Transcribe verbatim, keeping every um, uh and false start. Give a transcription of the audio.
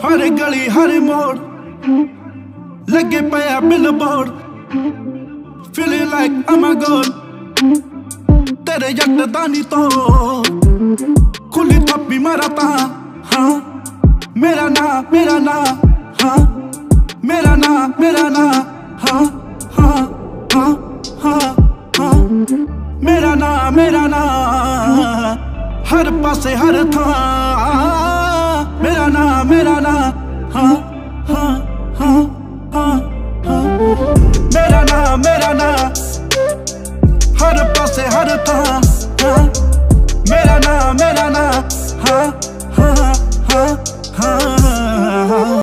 हर गली हर मोड़ लगे पाया billboard, feeling like I'm a god। तेरे यकदानी तो खुली थप्पी मारता, हाँ मेरा ना मेरा ना, हाँ मेरा ना मेरा ना, हाँ हाँ हाँ हाँ हाँ मेरा ना मेरा ना, हर पासे हर था मेरा ना मेरा ना, हाँ हाँ हाँ हाँ हाँ मेरा ना मेरा ना, हर पासे हर था हाँ मेरा ना मेरा ना, हाँ हाँ हाँ हाँ।